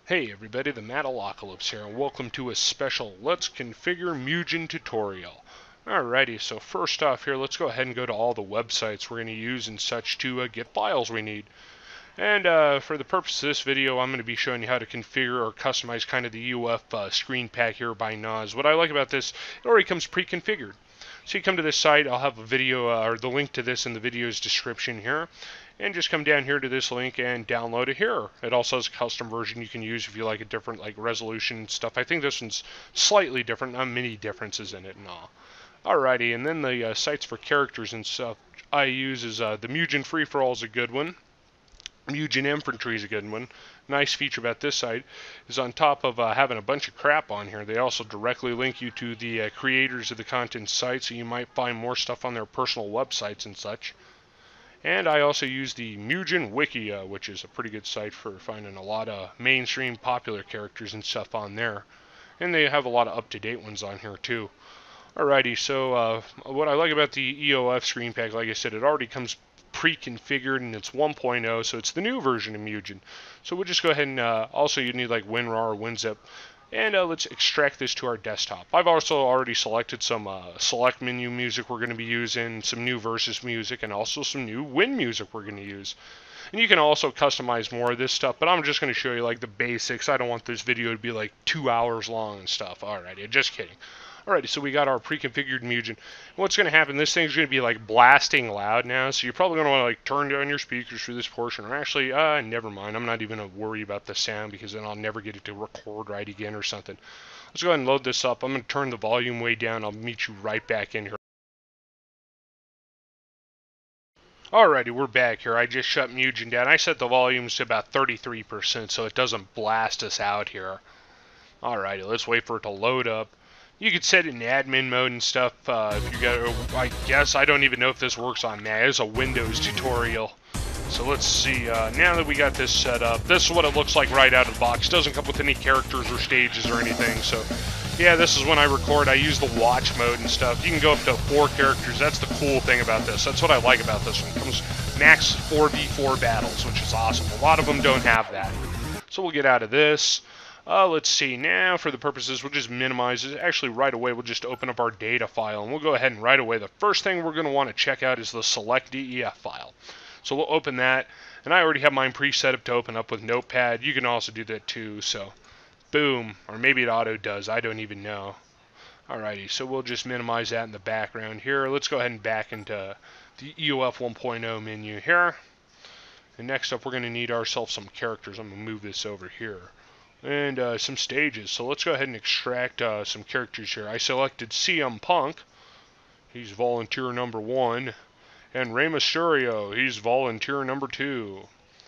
Hey everybody, TheMattalocalypse here, and welcome to a special Let's Configure Mugen tutorial. Alrighty, so first off here, let's go ahead and go to all the websites we're going to use and such to get files we need. And for the purpose of this video, I'm going to be showing you how to configure or customize kind of the UF screen pack here by Nas. What I like about this, it already comes pre-configured. So you come to this site, I'll have a video or the link to this in the video's description here. And just come down here to this link and download it here. It also has a custom version you can use if you like a different resolution and stuff. I think this one's slightly different, not many differences in it and all. Alrighty, and then the sites for characters and stuff I use is the Mugen Free For All is a good one. Mugen Infantry is a good one. Nice feature about this site is on top of having a bunch of crap on here, they also directly link you to the creators of the content site, so you might find more stuff on their personal websites and such. And I also use the Mugen Wiki, which is a pretty good site for finding a lot of mainstream popular characters and stuff on there. And they have a lot of up-to-date ones on here too. Alrighty, so what I like about the EOF screen pack, like I said, it already comes pre-configured and it's 1.0, so it's the new version of Mugen. So we'll just go ahead and also you need like WinRAR or WinZip. And let's extract this to our desktop. I've also already selected some select menu music we're going to be using, some new versus music, and also some new win music we're going to use. And you can also customize more of this stuff, but I'm just going to show you like the basics. I don't want this video to be like 2 hours long and stuff. Alrighty, just kidding. Alrighty, so we got our pre-configured Mugen. What's going to happen, this thing's going to be like blasting loud now, so you're probably going to want to like turn down your speakers for this portion. Or actually, never mind, I'm not even going to worry about the sound because then I'll never get it to record right again or something. Let's go ahead and load this up. I'm going to turn the volume way down. I'll meet you right back in here. Alrighty, we're back here. I just shut Mugen down. I set the volumes to about 33% so it doesn't blast us out here. Alrighty, let's wait for it to load up. You can set it in admin mode and stuff if you got. I guess I don't even know if this works on Mac. It's a Windows tutorial. So let's see. Now that we got this set up, this is what it looks like right out of the box. It doesn't come with any characters or stages or anything. So yeah, this is when I record. I use the watch mode and stuff. You can go up to 4 characters. That's the cool thing about this. That's what I like about this one. It comes max 4v4 battles, which is awesome. A lot of them don't have that. So we'll get out of this. Let's see, now for the purposes, we'll just minimize it. Actually, right away, we'll just open up our data file, and we'll go ahead and right away, the first thing we're going to want to check out is the select DEF file. So we'll open that, and I already have mine pre-set up to open up with Notepad. You can also do that too, so boom, or maybe it auto does, I don't even know. Alrighty, so we'll just minimize that in the background here. Let's go ahead and back into the EOF 1.0 menu here. And next up, we're going to need ourselves some characters. I'm going to move this over here. And some stages. So let's go ahead and extract some characters here. I selected CM Punk. He's volunteer number 1. And Rey Mysterio. He's volunteer number 2.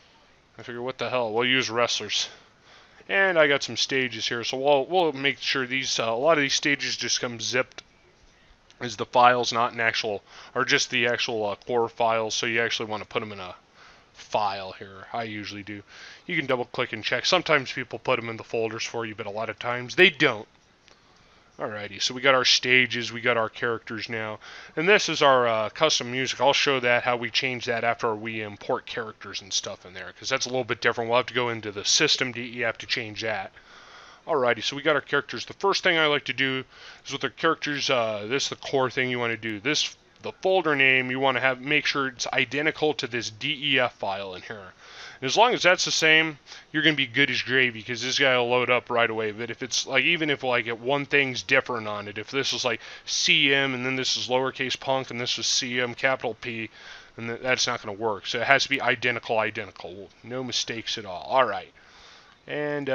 I figure, what the hell? We'll use wrestlers. And I got some stages here. So we'll make sure these, a lot of these stages just come zipped as the files, not an actual, or just the actual core files. So you actually want to put them in a file here. I usually do. You can double click and check. Sometimes people put them in the folders for you, but a lot of times they don't. Alrighty, so we got our stages, we got our characters now, and this is our custom music. I'll show that, how we change that after we import characters and stuff in there, because that's a little bit different. We'll have to go into the system DEF to change that. Alrighty, so we got our characters. The first thing I like to do is with our characters, this is the core thing you want to do. The folder name, you want to make sure it's identical to this DEF file in here. And as long as that's the same, you're going to be good as gravy, because this guy will load up right away. But if it's like, even if like one thing's different on it, if this is like CM and then this is lowercase punk and this is CM capital P, and that's not going to work. So it has to be identical. No mistakes at all. Alright. And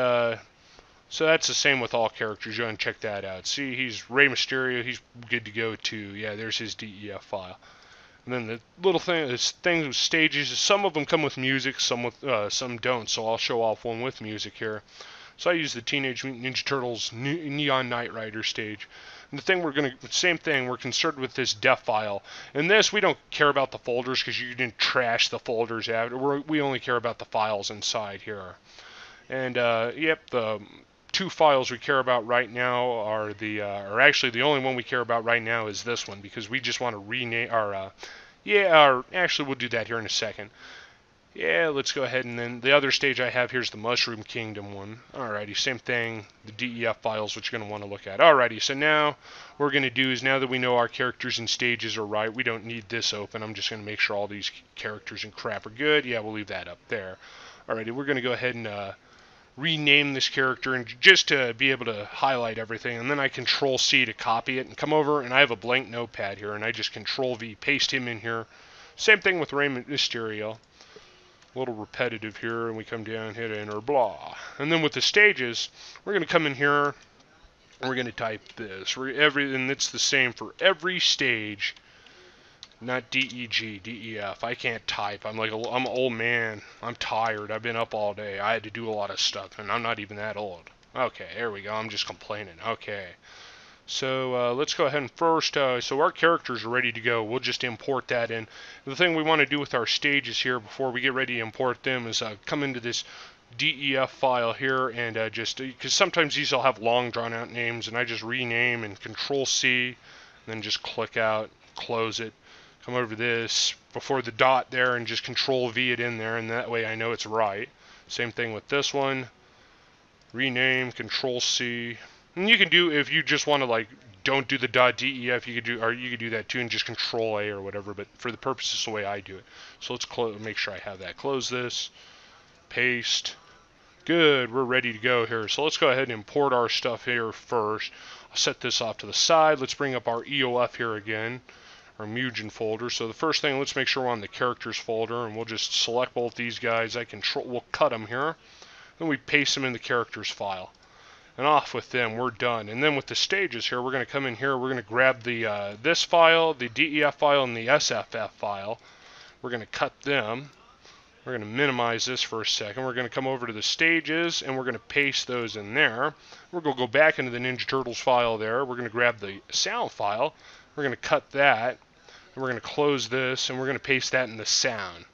so that's the same with all characters. You want to check that out. See, he's Rey Mysterio. He's good to go too. Yeah, there's his DEF file. And then the little thing is things with stages. Some of them come with music, some don't. So I'll show off one with music here. So I use the Teenage Mutant Ninja Turtles Neon Knight Rider stage. And the thing same thing. We're concerned with this def file. In this, we don't care about the folders because you didn't trash the folders after. We only care about the files inside here. And yep, the 2 files we care about right now are or actually the only one we care about right now is this one, because we just want to rename our, actually we'll do that here in a second. Yeah, let's go ahead and then the other stage I have here is the Mushroom Kingdom one. Alrighty, same thing, the DEF files, which you're going to want to look at. Alrighty, so now what we're going to do is now that we know our characters and stages are right, we don't need this open. I'm just going to make sure all these characters and crap are good. Yeah, we'll leave that up there. Alrighty, we're going to go ahead and rename this character and just to be able to highlight everything, and then I Control C to copy it and come over, and I have a blank notepad here, and I just Control V, paste him in here. Same thing with Rey Mysterio. A little repetitive here, and we come down, hit enter, blah. And then with the stages, we're going to come in here, and we're going to type this. And it's the same for every stage. Not D-E-G, D-E-F. I can't type. I'm an old man. I'm tired. I've been up all day. I had to do a lot of stuff, and I'm not even that old. Okay, there we go. I'm just complaining. Okay. So let's go ahead and first, so our characters are ready to go. We'll just import that in. The thing we want to do with our stages here before we get ready to import them is come into this DEF file here and just, because sometimes these will have long drawn out names, and I just rename and Control C, and then just click out, close it, come over to this before the dot there and just Control V it in there, and that way I know it's right. Same thing with this one, rename, Control C. And you can do, if you just want to like don't do the .def, you could do that too and just Control A or whatever, but for the purposes the way I do it. So let's make sure I have that. Close this, paste. Good, we're ready to go here. So let's go ahead and import our stuff here first. I'll set this off to the side. Let's bring up our EOF here again, our Mugen folder. So the first thing, let's make sure we're on the characters folder, and we'll just select both these guys. We'll cut them here. Then we paste them in the characters file. And off with them, we're done. And then with the stages here, we're going to come in here, we're going to grab the this file, the DEF file, and the SFF file. We're going to cut them. We're going to minimize this for a second. We're going to come over to the stages, and we're going to paste those in there. We're going to go back into the Ninja Turtles file there. We're going to grab the sound file. We're going to cut that. And we're going to close this, and we're going to paste that in the sound.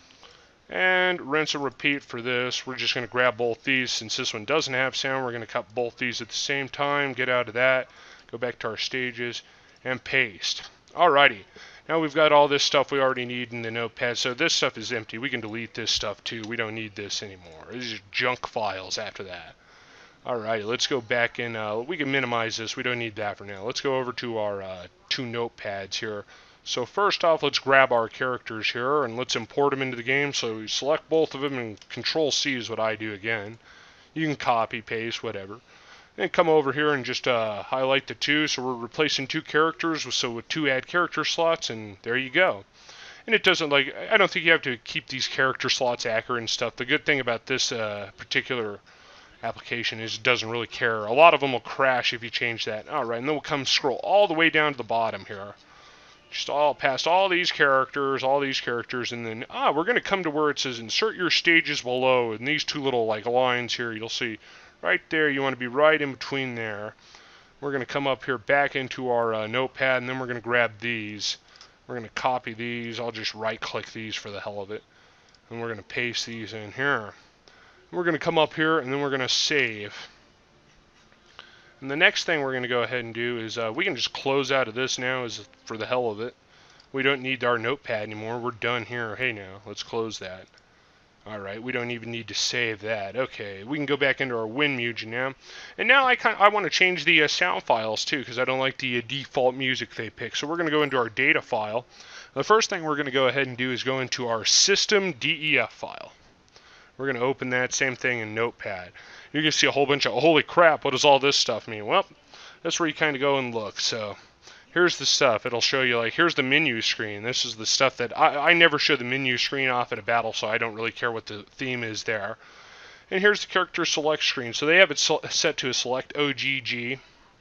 And rinse and repeat for this. We're just going to grab both these. Since this one doesn't have sound, we're going to cut both these at the same time. Get out of that. Go back to our stages and paste. Alrighty. Now we've got all this stuff we already need in the notepad. So this stuff is empty. We can delete this stuff too. We don't need this anymore. These are junk files after that. Alrighty, let's go back in. We can minimize this. We don't need that for now. Let's go over to our two notepads here. So first off, let's grab our characters here and let's import them into the game. So we select both of them and Control C is what I do again. You can copy, paste, whatever. Then come over here and just highlight the two. So we're replacing two characters with two add character slots, and there you go. And it doesn't I don't think you have to keep these character slots accurate and stuff. The good thing about this particular application is it doesn't really care. A lot of them will crash if you change that. Alright, and then we'll come scroll all the way down to the bottom here. Just all past all these characters, and then we're going to come to where it says insert your stages below, and these two little lines here, you'll see right there. You want to be right in between there. We're going to come up here back into our notepad, and then we're going to grab these. We're going to copy these. I'll just right click these for the hell of it, and we're going to paste these in here. We're going to come up here, and then we're going to save. And the next thing we're going to go ahead and do is we can just close out of this now is for the hell of it. We don't need our notepad anymore. We're done here. Hey now, let's close that. Alright, we don't even need to save that. Okay, we can go back into our WinMugen now. And now I want to change the sound files too, because I don't like the default music they pick. So we're going to go into our data file. The first thing we're going to go ahead and do is go into our system DEF file. We're going to open that, same thing in Notepad. You're going to see a whole bunch of, holy crap, what does all this stuff mean? Well, that's where you kind of go and look. So here's the stuff. It'll show you, here's the menu screen. This is the stuff that, I never show the menu screen off at a battle, so I don't really care what the theme is there. And here's the character select screen. So they have it set to a select OGG.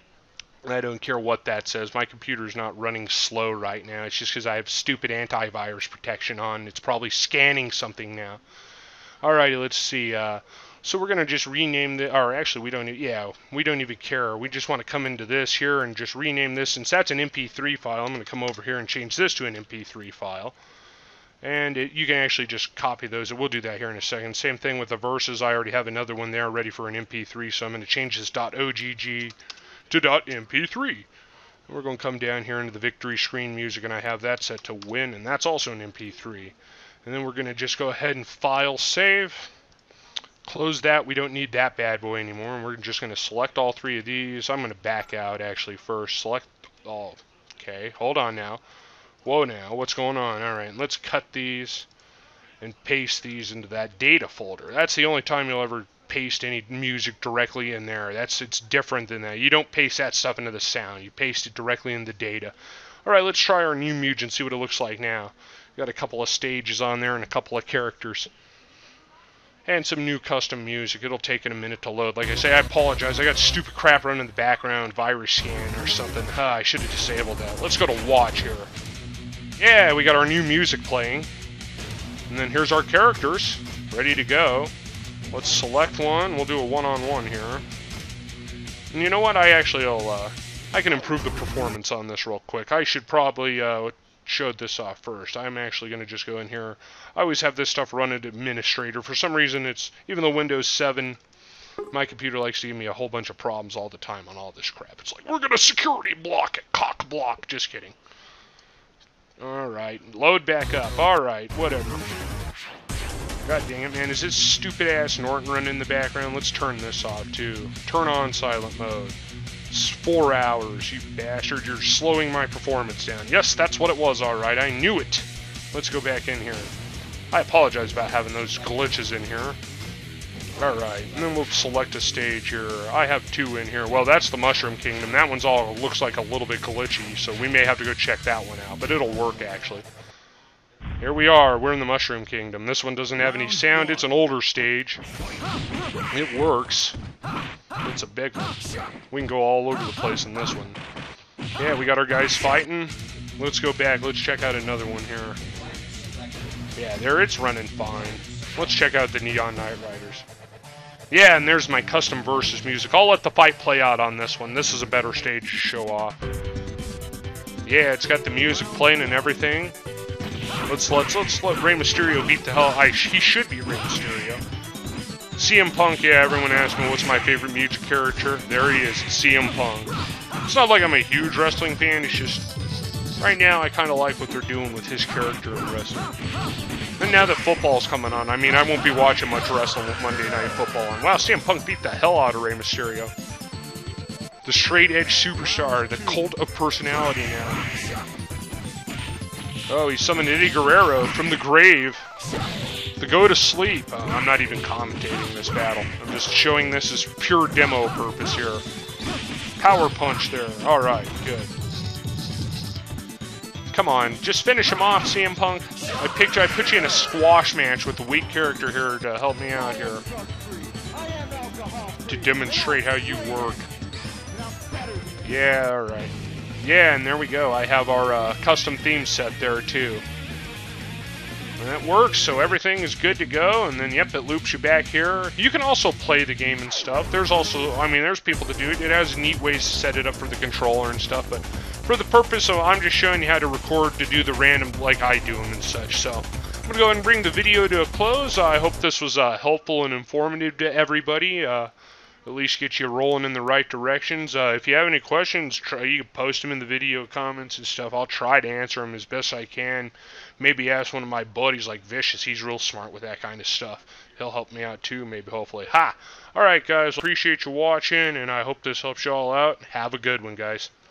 I don't care what that says. My computer's not running slow right now. It's just because I have stupid antivirus protection on. It's probably scanning something now. Alrighty, let's see. So we're going to just rename or actually we don't even care. We just want to come into this here and just rename this. Since that's an MP3 file, I'm going to come over here and change this to an MP3 file. And you can actually just copy those. We'll do that here in a second. Same thing with the verses. I already have another one there ready for an MP3, so I'm going to change this .ogg to .mp3. And we're going to come down here into the victory screen music, and I have that set to win, and that's also an MP3. And then we're going to just go ahead and file save. Close that. We don't need that bad boy anymore. And we're just going to select all three of these. I'm going to back out actually first. Select all. Okay, hold on now. Whoa now, what's going on? Alright, let's cut these and paste these into that data folder. That's the only time you'll ever paste any music directly in there. It's different than that. You don't paste that stuff into the sound. You paste it directly in the data. Alright, let's try our new Mugen, see what it looks like now. Got a couple of stages on there and a couple of characters. And some new custom music. It'll take it a minute to load. Like I say, I apologize. I got stupid crap running in the background, virus scan or something. I should have disabled that. Let's go to watch here. Yeah, we got our new music playing. And then here's our characters, ready to go. Let's select one. We'll do a one-on-one here. And you know what? I can improve the performance on this real quick. I should probably show this off first. I'm actually going to just go in here. I always have this stuff run at administrator. For some reason, even though Windows 7, my computer likes to give me a whole bunch of problems all the time on all this crap. It's like, we're going to security block it, cock block. Just kidding. Alright, load back up. Alright, whatever. God dang it, man. Is this stupid-ass Norton running in the background? Let's turn this off, too. Turn on silent mode. It's 4 hours, you bastard. You're slowing my performance down. Yes, that's what it was, alright. I knew it. Let's go back in here. I apologize about having those glitches in here. Alright, and then we'll select a stage here. I have 2 in here. Well, that's the Mushroom Kingdom. That one's all looks like a little bit glitchy, so we may have to go check that one out. But it'll work, actually. Here we are. We're in the Mushroom Kingdom. This one doesn't have any sound. It's an older stage. It works. It's a big one. We can go all over the place in this one. Yeah, we got our guys fighting. Let's go back. Let's check out another one here. Yeah, there it's running fine. Let's check out the Neon Knight Riders. Yeah, and there's my custom versus music. I'll let the fight play out on this one. This is a better stage to show off. Yeah, it's got the music playing and everything. Let's let Rey Mysterio beat the hell. He should be Rey Mysterio. CM Punk, yeah, everyone asks me what's my favorite music character. There he is, CM Punk. It's not like I'm a huge wrestling fan, it's just, right now I kind of like what they're doing with his character in wrestling. And now that football's coming on, I mean, I won't be watching much wrestling with Monday Night Football on. Wow, CM Punk beat the hell out of Rey Mysterio. The straight-edge superstar, the cult of personality now. Oh, he summoned Eddie Guerrero from the grave to go to sleep. I'm not even commentating this battle. I'm just showing this as pure demo purpose here. Power punch there. Alright, good. Come on, just finish him off, CM Punk. I put you in a squash match with a weak character here to help me out here. To demonstrate how you work. Yeah, alright. Yeah, and there we go. I have our custom theme set there, too. And that works, so everything is good to go, and then, yep, it loops you back here. You can also play the game and stuff. There's also, I mean, there's people that do it. It has neat ways to set it up for the controller and stuff, but for the purpose of, I'm just showing you how to record to do the random, like I do them and such, so I'm going to go ahead and bring the video to a close. I hope this was helpful and informative to everybody. At least get you rolling in the right directions. If you have any questions, you can post them in the video comments and stuff. I'll try to answer them as best I can. Maybe ask one of my buddies like Vicious. He's real smart with that kind of stuff. He'll help me out too, maybe, hopefully. Ha! Alright, guys. Appreciate you watching, and I hope this helps you all out. Have a good one, guys.